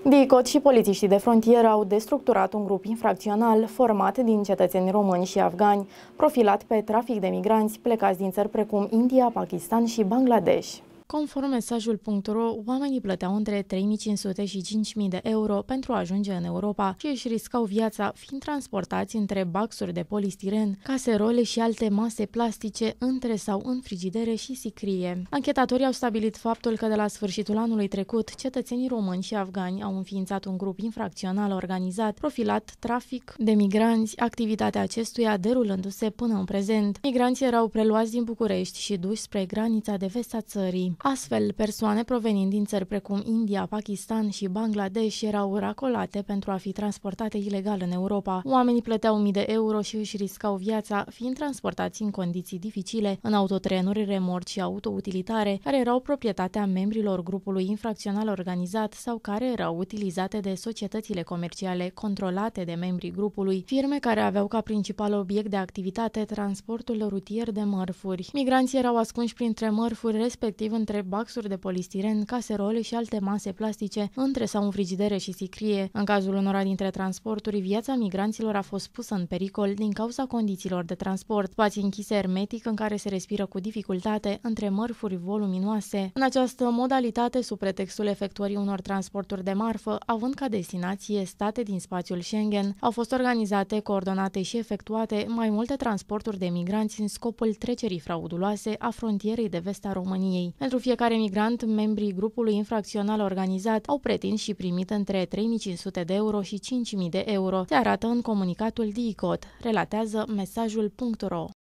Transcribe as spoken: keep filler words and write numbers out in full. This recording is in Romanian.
DICOT și polițiștii de frontieră au destructurat un grup infracțional format din cetățeni români și afgani, profilat pe trafic de migranți plecați din țări precum India, Pakistan și Bangladesh. Conform mesajul punct ro, oamenii plăteau între trei mii cinci sute și cinci mii de euro pentru a ajunge în Europa și își riscau viața fiind transportați între baxuri de polistiren, caserole și alte mase plastice între sau în frigidere și sicrie. Anchetatorii au stabilit faptul că de la sfârșitul anului trecut, cetățenii români și afgani au înființat un grup infracțional organizat, profilat trafic de migranți, activitatea acestuia derulându-se până în prezent. Migranții erau preluați din București și duși spre granița de vest a țării. Astfel, persoane provenind din țări precum India, Pakistan și Bangladesh erau racolate pentru a fi transportate ilegal în Europa. Oamenii plăteau mii de euro și își riscau viața, fiind transportați în condiții dificile, în autotrenuri, remorci și autoutilitare, care erau proprietatea membrilor grupului infracțional organizat sau care erau utilizate de societățile comerciale controlate de membrii grupului, firme care aveau ca principal obiect de activitate transportul rutier de mărfuri. Migranții erau ascunși printre mărfuri, respectiv între baxuri de polistiren, caserole și alte mase plastice, între sau în frigidere și sicrie. În cazul unora dintre transporturi, viața migranților a fost pusă în pericol din cauza condițiilor de transport, spații închise hermetic în care se respiră cu dificultate între mărfuri voluminoase. În această modalitate, sub pretextul efectuării unor transporturi de marfă, având ca destinație state din spațiul Schengen, au fost organizate, coordonate și efectuate mai multe transporturi de migranți în scopul trecerii frauduloase a frontierei de vest a României. Pentru fiecare migrant, membrii grupului infracțional organizat au pretins și primit între trei mii cinci sute de euro și cinci mii de euro. Se arată în comunicatul DICOT, relatează mesajul punct ro.